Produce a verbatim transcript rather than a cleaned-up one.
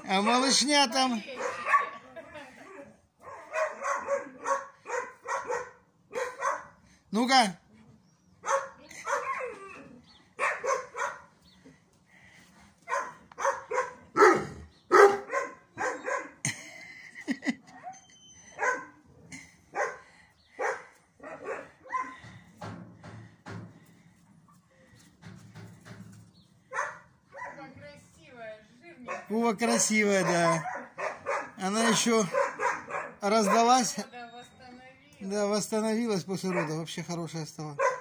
А малышня там... Ну-ка. Пува красивая, да. Она еще раздалась. Да, восстановилась после рода. Вообще хорошая стала.